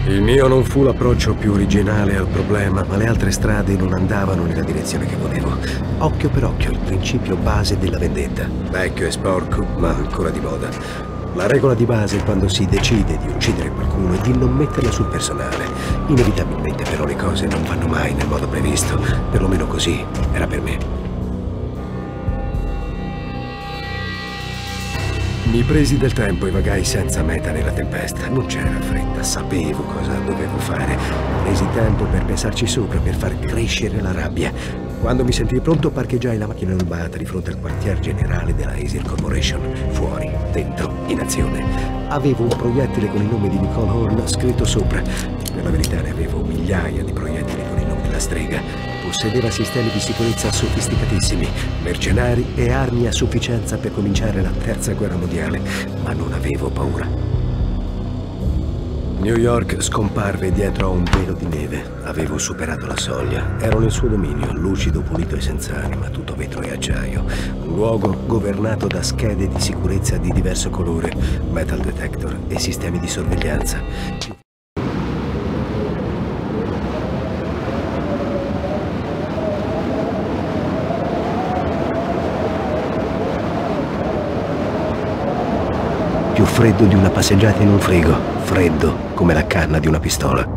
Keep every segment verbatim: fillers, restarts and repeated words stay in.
Il mio non fu l'approccio più originale al problema, ma le altre strade non andavano nella direzione che volevo. Occhio per occhio, il principio base della vendetta. Vecchio e sporco, ma ancora di moda. La regola di base quando si decide di uccidere qualcuno è di non metterla sul personale. Inevitabilmente però le cose non vanno mai nel modo previsto. Perlomeno così era per me. Mi presi del tempo e vagai senza meta nella tempesta. Non c'era fretta, sapevo cosa dovevo fare. Presi tempo per pensarci sopra, per far crescere la rabbia. Quando mi sentii pronto, parcheggiai la macchina rubata di fronte al quartier generale della Aesir Corporation. Fuori, dentro, in azione. Avevo un proiettile con il nome di Nicole Horn scritto sopra. Per la verità ne avevo migliaia di proiettili con il nome della strega. Possedeva sistemi di sicurezza sofisticatissimi, mercenari e armi a sufficienza per cominciare la terza guerra mondiale, ma non avevo paura. New York scomparve dietro a un velo di neve. Avevo superato la soglia. Ero nel suo dominio, lucido, pulito e senza anima, tutto vetro e acciaio. Un luogo governato da schede di sicurezza di diverso colore, metal detector e sistemi di sorveglianza. Più freddo di una passeggiata in un frigo, freddo come la canna di una pistola.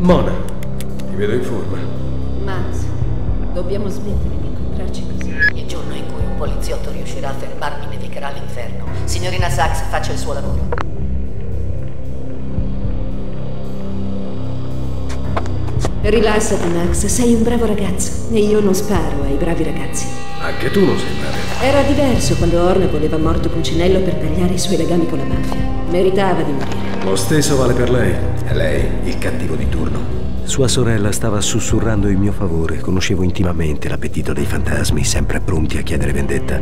Mona, ti vedo in forma. Max, dobbiamo smettere di incontrarci così. Il giorno in cui un poliziotto riuscirà a fermarmi nevicherà l'inferno. Signorina Sachs, faccia il suo lavoro. Rilassati, Max, sei un bravo ragazzo e io non sparo ai bravi ragazzi. Anche tu non sei bravo. Era diverso quando Horn voleva morto Pulcinello per tagliare i suoi legami con la mafia. Meritava di morire. Lo stesso vale per lei. È lei il cattivo di turno. Sua sorella stava sussurrando in mio favore. Conoscevo intimamente l'appetito dei fantasmi, sempre pronti a chiedere vendetta.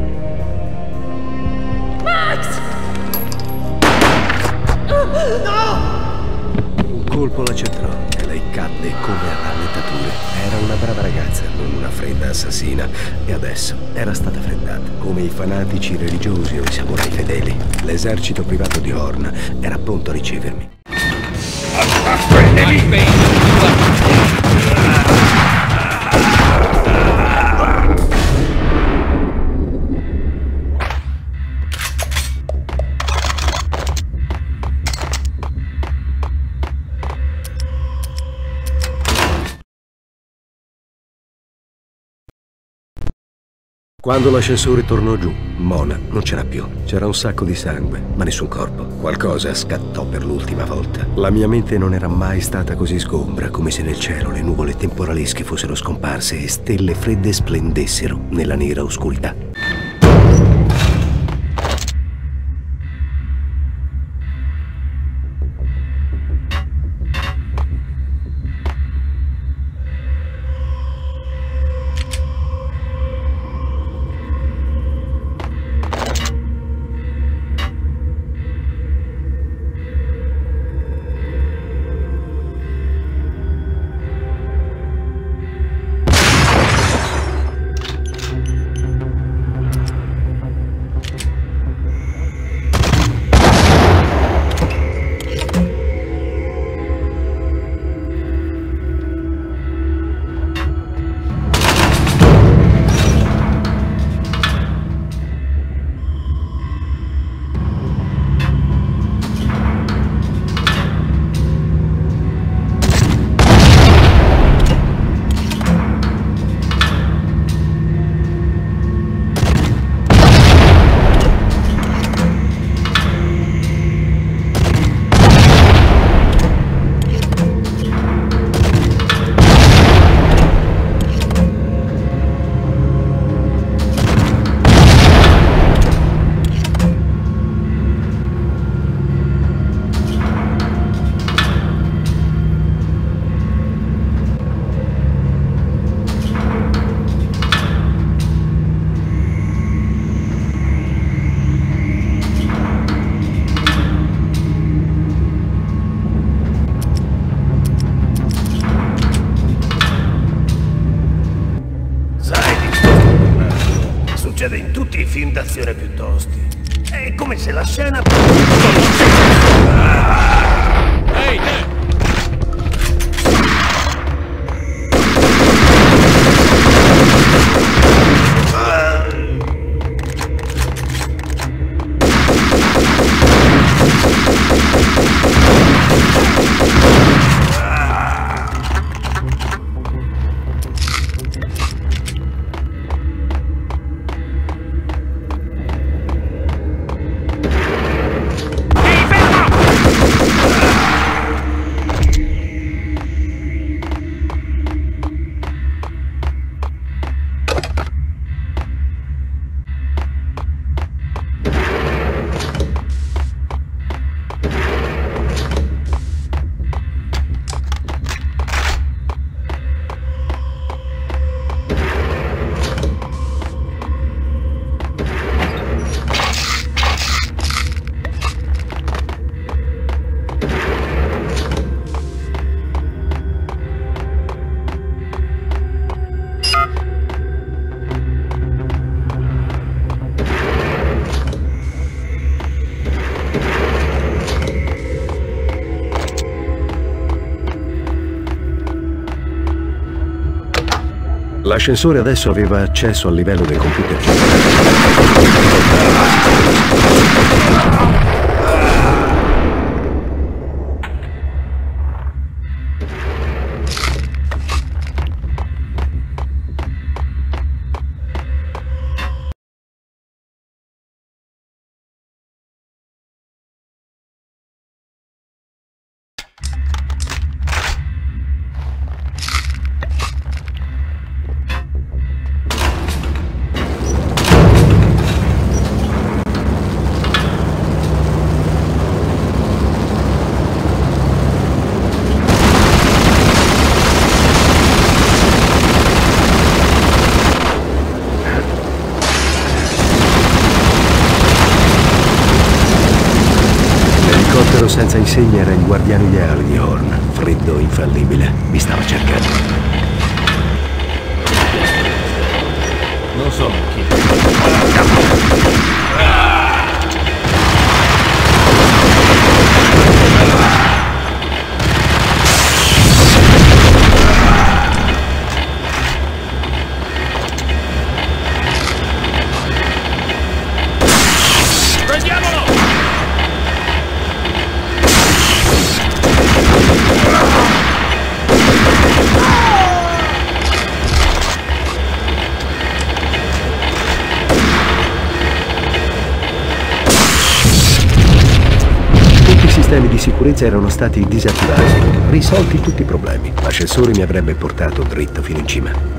Max! No! Un colpo la centrò e lei cadde come a rallentature. Era una brava ragazza, non una fredda assassina. E adesso era stata freddata, come i fanatici religiosi o i samurai fedeli. L'esercito privato di Horn era pronto a ricevermi. Quando l'ascensore tornò giù, Mona non c'era più. C'era un sacco di sangue, ma nessun corpo. Qualcosa scattò per l'ultima volta. La mia mente non era mai stata così sgombra, come se nel cielo le nuvole temporalesche fossero scomparse e stelle fredde splendessero nella nera oscurità. Succede in tutti i film d'azione più tosti. È come se la scena... Ehi, te! L'ascensore adesso aveva accesso al livello del computer. numero senza insegna era il guardiano ideale di Horn, freddo, infallibile. Mi stava cercando. Non so chi. I sistemi di sicurezza erano stati disattivati, risolti tutti i problemi. L'ascensore mi avrebbe portato dritto fino in cima.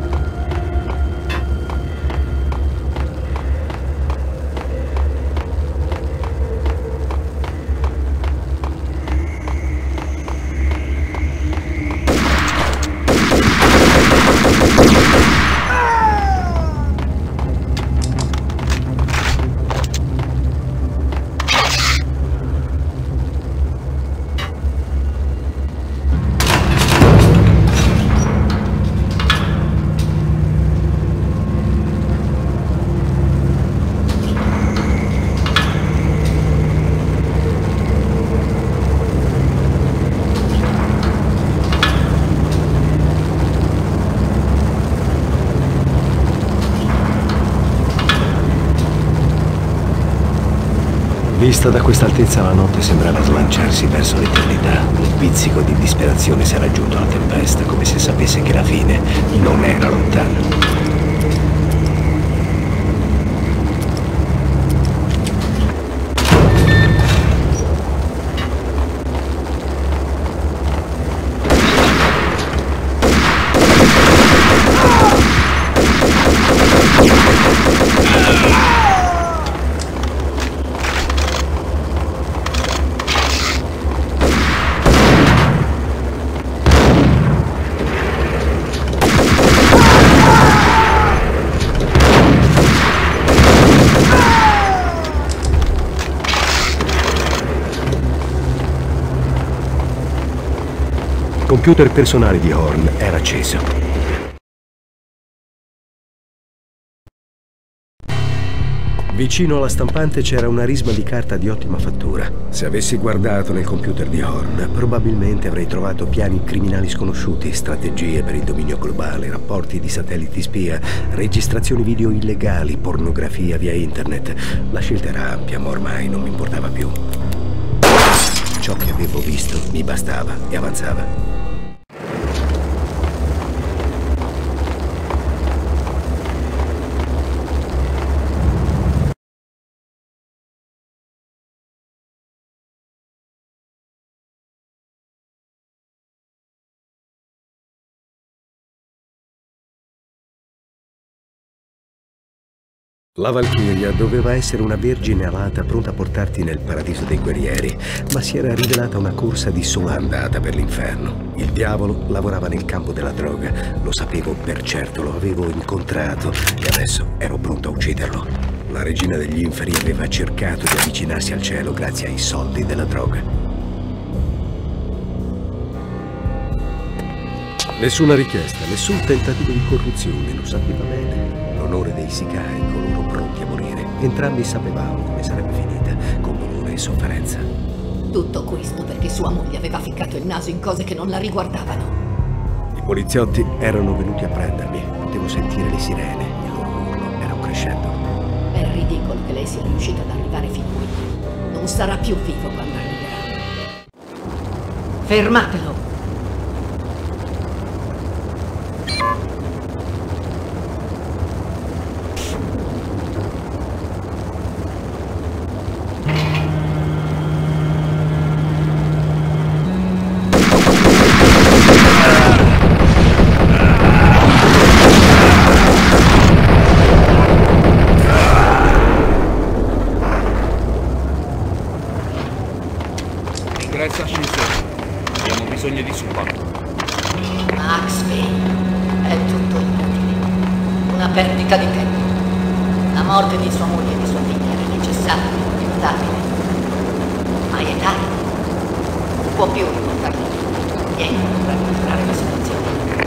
Vista da questa altezza la notte sembrava slanciarsi verso l'eternità. Un pizzico di disperazione si era aggiunto alla tempesta, come se sapesse che la fine non era lontana. Il computer personale di Horn era acceso. Vicino alla stampante c'era una risma di carta di ottima fattura. Se avessi guardato nel computer di Horn, probabilmente avrei trovato piani criminali sconosciuti, strategie per il dominio globale, rapporti di satelliti spia, registrazioni video illegali, pornografia via internet. La scelta era ampia, ma ormai non mi importava più. Ciò che avevo visto mi bastava e avanzava. La Valchiria doveva essere una vergine alata pronta a portarti nel paradiso dei guerrieri, ma si era rivelata una corsa di sola andata per l'inferno. Il diavolo lavorava nel campo della droga, lo sapevo per certo, lo avevo incontrato e adesso ero pronto a ucciderlo. La regina degli inferi aveva cercato di avvicinarsi al cielo grazie ai soldi della droga. Nessuna richiesta, nessun tentativo di corruzione, lo sapeva bene. L'onore dei sicari, coloro pronti a morire. Entrambi sapevamo come sarebbe finita, con dolore e sofferenza. Tutto questo perché sua moglie aveva ficcato il naso in cose che non la riguardavano. I poliziotti erano venuti a prendermi. Potevo sentire le sirene, il loro urlo era un crescendo. È ridicolo che lei sia riuscita ad arrivare fin qui. Non sarà più vivo quando arriverà. Fermatelo! Ingresso ascensore. Abbiamo bisogno di supporto. Max Payne, è tutto inutile. Una perdita di tempo. La morte di sua moglie e di sua figlia era necessaria, inevitabile. Hai età? Può più riportarlo. Vieni, per migliorare la situazione.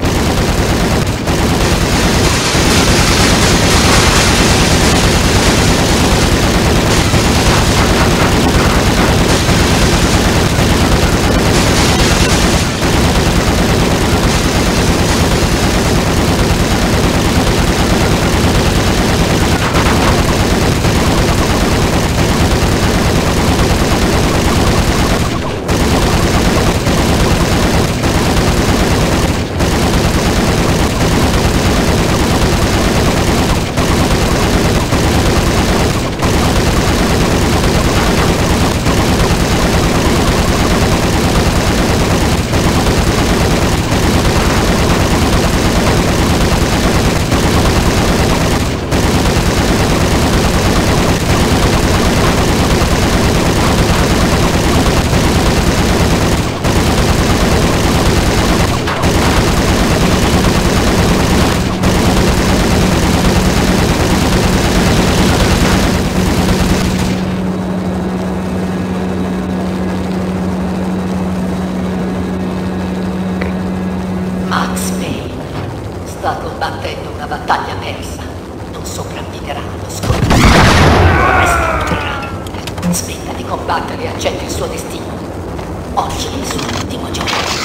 Max Payne sta combattendo una battaglia persa. Non sopravviverà allo scontro. Esplorerà. Smetta di combattere e accetti il suo destino. Oggi è il suo ultimo giorno.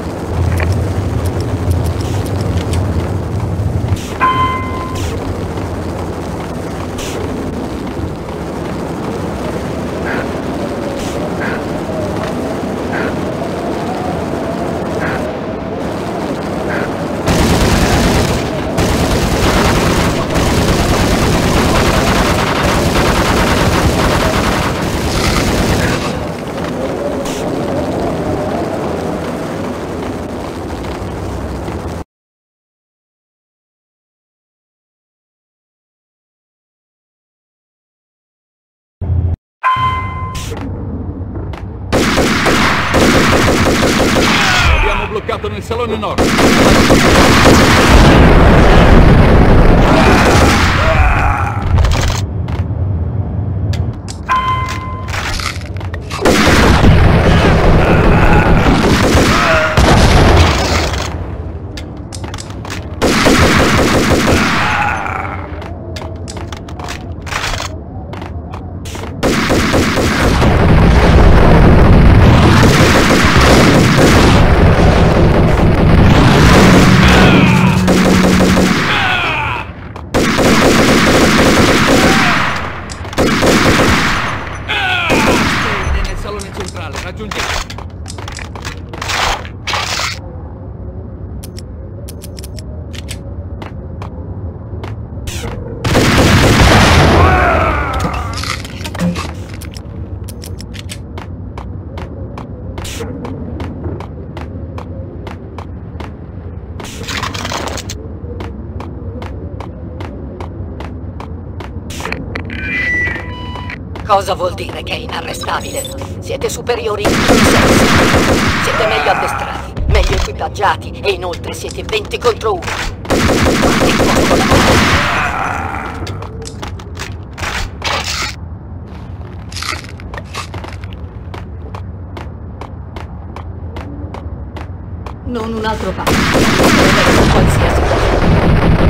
Abbiamo bloccato nel salone nord. Cosa vuol dire che è inarrestabile? Siete superiori in tutti i sensi. Siete meglio addestrati, meglio equipaggiati e inoltre siete venti contro uno. Fate il vostro lavoro. Non un altro passo. Non qualsiasi cosa.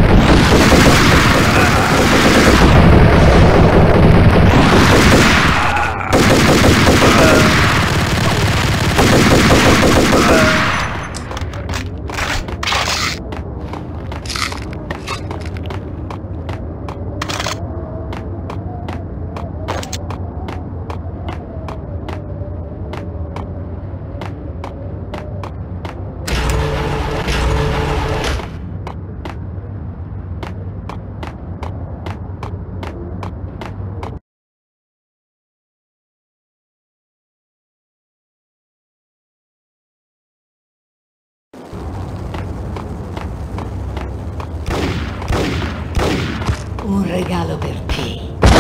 Un regalo per te.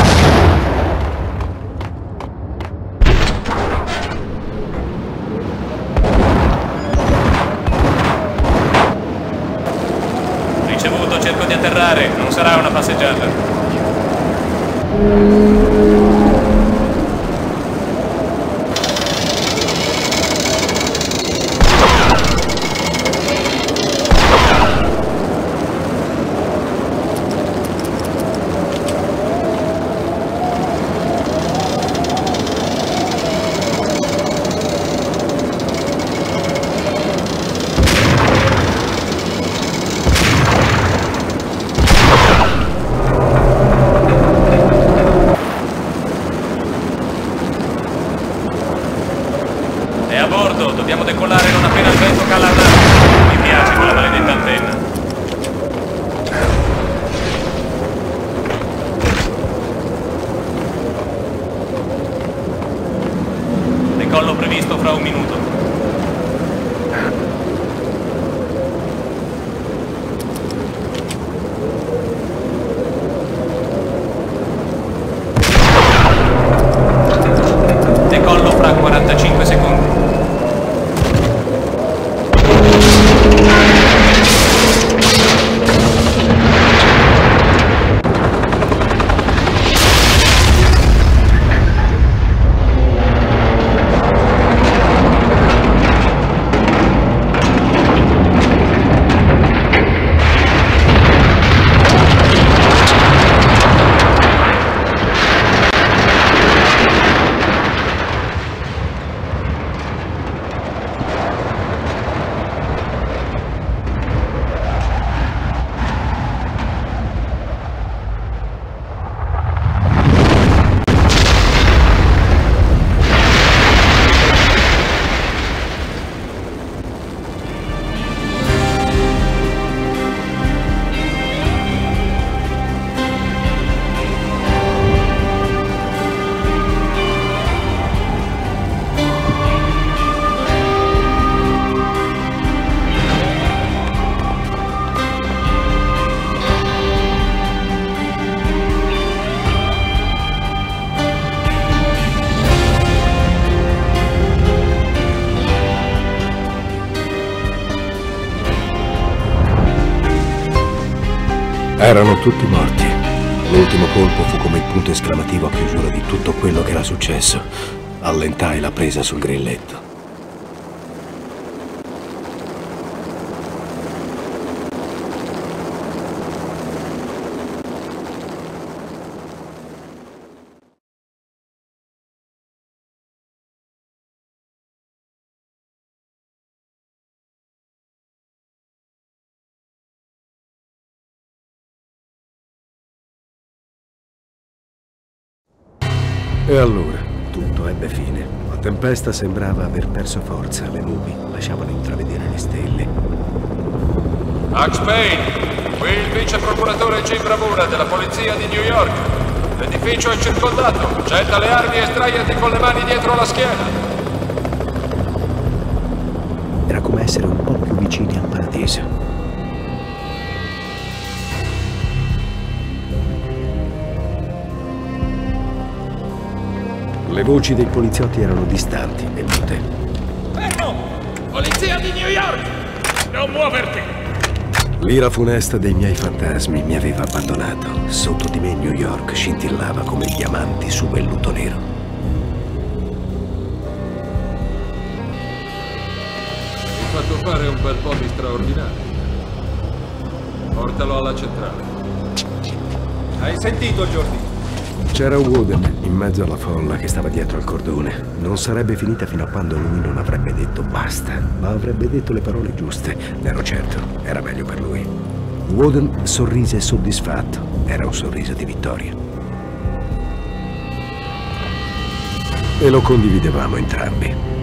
Ricevuto, cerco di atterrare. Non sarà una passeggiata. appena il vento cala la nave. Mi piace quella maledetta antenna. Decollo previsto fra un minuto. Decollo fra quarantacinque secondi. Erano tutti morti. L'ultimo colpo fu come il punto esclamativo a chiusura di tutto quello che era successo. Allentai la presa sul grilletto. E allora, tutto ebbe fine. La tempesta sembrava aver perso forza, le nubi lasciavano intravedere le stelle. Max Payne, qui il vice procuratore Jim Bravura della polizia di New York. L'edificio è circondato, getta le armi e estragliati con le mani dietro la schiena. Era come essere un po' più vicini al paradiso. Le voci dei poliziotti erano distanti e mute. Fermo! Polizia di New York! Non muoverti! L'ira funesta dei miei fantasmi mi aveva abbandonato. Sotto di me New York scintillava come diamanti su velluto nero. Hai fatto fare un bel po' di straordinario. Portalo alla centrale. Hai sentito, Jordi? C'era Wooden in mezzo alla folla che stava dietro al cordone. Non sarebbe finita fino a quando lui non avrebbe detto basta, ma avrebbe detto le parole giuste. Ne ero certo, era meglio per lui. Wooden sorrise soddisfatto. Era un sorriso di vittoria. E lo condividevamo entrambi.